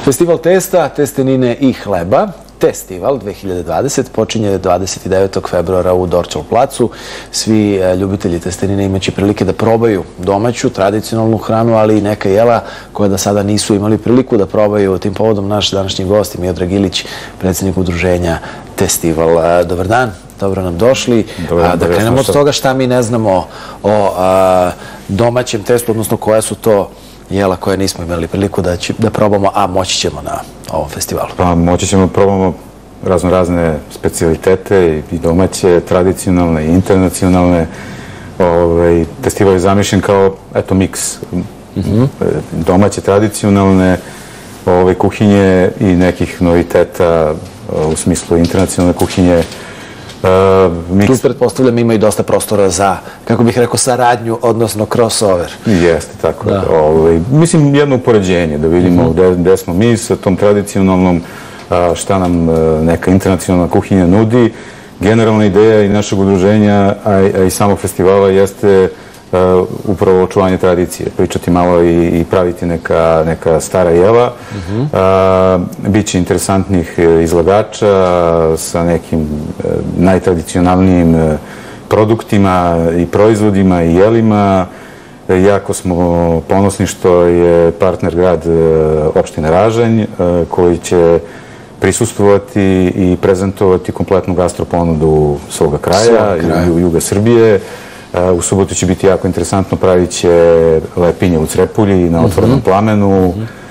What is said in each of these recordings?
Festival testa, testenine i hleba. Festival 2020 počinje 29. februara u Dorćol placu. Svi ljubitelji testenine imaće prilike da probaju domaću, tradicionalnu hranu, ali i neka jela koja do sada nisu imali priliku da probaju. Tim povodom naš današnji gost Miodrag Ilić, predsjednik udruženja Festival. Dobar dan, dobro nam došli. Da krenemo od toga šta mi ne znamo o domaćem testu, odnosno koja su to jela koje nismo imali priliku da probamo, a moći ćemo na ovom festivalu. Pa moći ćemo probamo razne specijalitete i domaće, tradicionalne i internacionalne. Festival je zamišljen kao, eto, miks domaće, tradicionalne kuhinje i nekih noviteta u smislu internacionalne kuhinje. Tu pretpostavljam ima i dosta prostora za, kako bih rekao, saradnju, odnosno crossover. Jeste, tako. Mislim, jedno upoređenje, da vidimo gde smo mi sa tom tradicionalnom, šta nam neka internacionalna kuhinja nudi. Generalna ideja i našeg udruženja, a i samog festivala jeste upravo očuvanje tradicije, pričati malo i praviti neka stara jela. Biće interesantnih izlagača sa nekim najtradicionalnijim produktima i proizvodima i jelima. Jako smo ponosni što je partner grad opštine Ražanj, koji će prisustvovati i prezentovati kompletnu gastroponudu svoga kraja i juga Srbije. U subotu će biti jako interesantno, pravit će lepinje u Crepulji na otvorenom plamenu.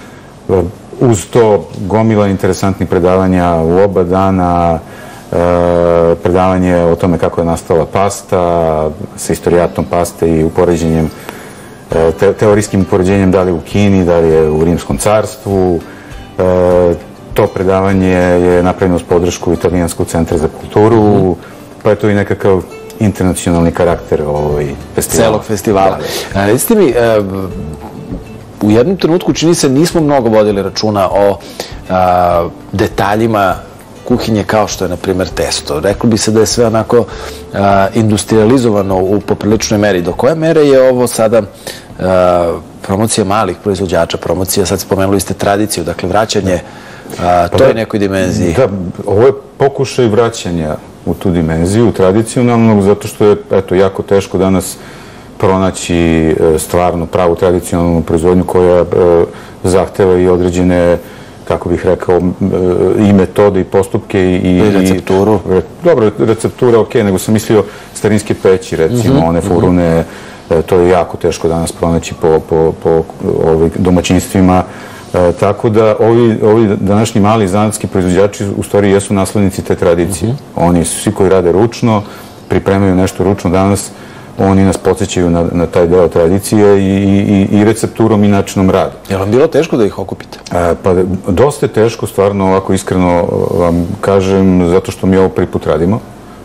Uz to gomila interesantnih predavanja u oba dana, predavanje o tome kako je nastala pasta, sa istorijatom paste i upoređenjem, teorijskim upoređenjem da li je u Kini, da li je u Rimskom carstvu. To predavanje je napravljeno s podršku Italijanskog centra za kulturu, pa je to i nekakav internacionalni karakter festivala. Celog festivala. Recite mi, u jednom trenutku čini se nismo mnogo vodili računa o detaljima kuhinje kao što je, na primjer, testo. Reklo bi se da je sve onako industrializovano u popriličnoj meri. Do koje mere je ovo sada promocija malih proizvođača, promocija, sad spomenuli ste tradiciju, dakle vraćanje toj nekoj dimenziji? Da, ovo je pokušaj vraćanja u tu dimenziju tradicionalnog, zato što je, eto, jako teško danas pronaći stvarno pravu tradicionalnu proizvodnju koja zahteva i određene, kako bih rekao, i metode i postupke i recepturu. Dobro, receptura ok, nego sam mislio starinske peći, recimo, one furune, to je jako teško danas pronaći po domaćinstvima. Tako da ovi današnji mali zanatski proizvođači u stvari jesu naslednici te tradicije. Oni svi koji rade ručno, pripremaju nešto ručno danas, oni nas podsjećaju na taj deo tradicije i recepturom i načinom rada. Je li vam bilo teško da ih okupite? Pa dosta je teško, stvarno, ovako iskreno vam kažem, zato što mi ovo prvi put radimo.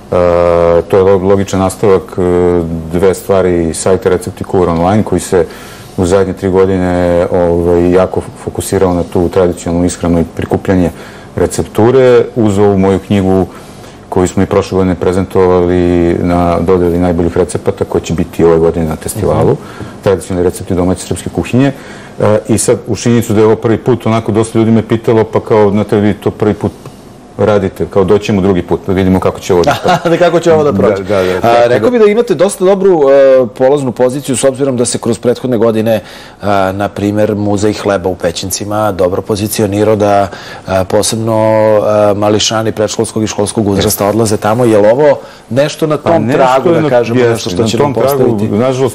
To je logičan nastavak dve stvari, sajta Recepti Kuvar online, koji se u zadnje 3 godine jako fokusirao na tu tradicionalnu ishranu i prikupljanje recepture. Uz ovu moju knjigu koju smo i prošle godine prezentovali na dodeli najboljih recepata, koja će biti ove godine na festivalu, tradicionalni recepti domaće srpske kuhinje. I sad, u činjenicu da je ovo prvi put, onako dosta ljudi me pitalo, pa kao, znate li vi to prvi put radite, kao doćemo drugi put, da vidimo kako će ovo da prođe. Kako će ovo da prođe. Rekao bi da imate dosta dobru polaznu poziciju, s obzirom da se kroz prethodne godine, na primer, Muzej hleba u Pećincima dobro pozicionirao, da posebno mališani predškolskog i školskog uzrasta odlaze tamo. Je li ovo nešto na tom tragu, da kažemo, nešto što će nam postaviti? Nažalost,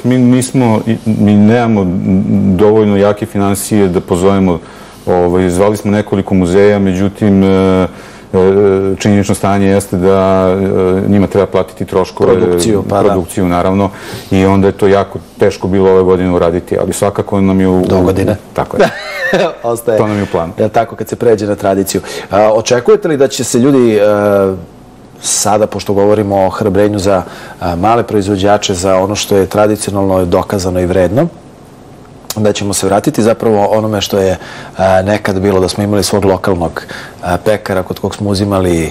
mi nemamo dovoljno jake finansije da pozovemo. Zvali smo nekoliko muzeja, međutim, činjenično stanje jeste da njima treba platiti troškove, produkciju, naravno, i onda je to jako teško bilo ove godine uraditi, ali svakako nam je do godine. Tako je. Ostaje. To nam je u planu. Tako, kad se pređe na tradiciju. Očekujete li da će se ljudi sada, pošto govorimo o hrabrenju za male proizvođače, za ono što je tradicionalno dokazano i vredno, da ćemo se vratiti zapravo onome što je nekad bilo, da smo imali svog lokalnog pekara kod kog smo uzimali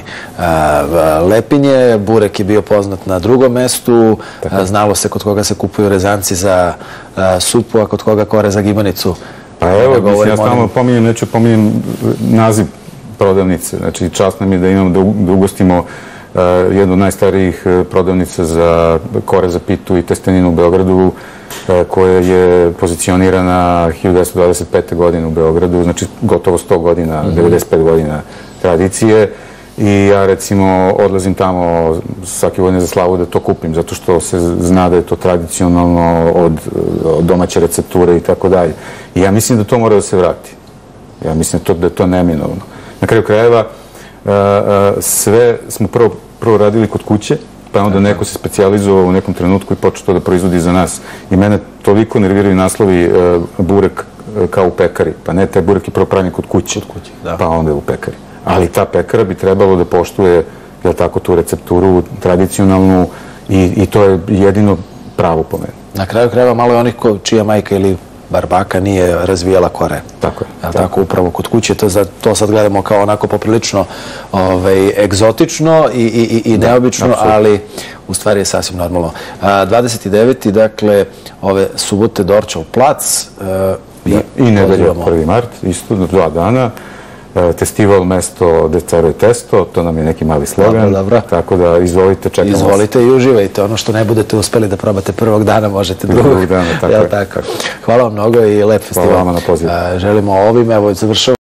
lepinje, burek je bio poznat na drugom mestu, znalo se kod koga se kupuju rezanci za supu, a kod koga kore za gimanicu Pa evo, mislim, ja stalno pominjem, neću pominjem naziv prodavnice. Znači, čast nam je da imamo, da ugostimo jednu od najstarijih prodavnica za kore za pitu i testeninu u Beogradu, koja je pozicionirana 1925. godine u Beogradu, znači gotovo 100 godina, 95 godina tradicije. I ja, recimo, odlazim tamo svake godine za slavu da to kupim, zato što se zna da je to tradicionalno od domaće recepture i tako dalje. I ja mislim da to mora da se vrati. Ja mislim da je to neminovno. Na kraju krajeva, sve smo prvo radili kod kuće, pa onda neko se specijalizovao u nekom trenutku i počeo to da proizvodi za nas. I mene toliko nerviraju naslovi burek kao u pekari. Pa ne, taj burek je prvo pravljen kod kuće, pa onda je u pekari. Ali ta pekara bi trebalo da poštuje, jel tako, tu recepturu tradicionalnu i to je jedino pravo po meni. Na kraju krajeva malo je onih čija majka ili bar baka nije razvijala kore. Tako je. Tako, upravo kod kuće. To sad gledamo kao onako poprilično egzotično i neobično, ali u stvari je sasvim normalno. 29. dakle, ove subote Dorćol plac. I nedelje 1. mart, isto 2 dana. Festival mesto gde caruje testo, to nam je neki mali slogan, tako da izvolite, čekamo vas. Izvolite i uživajte, ono što ne budete uspeli da probate prvog dana, možete drugog. Drugog dana, tako je. Hvala vam mnogo i lep festival. Hvala vama na pozivu. Želimo ovim, evo, završavamo.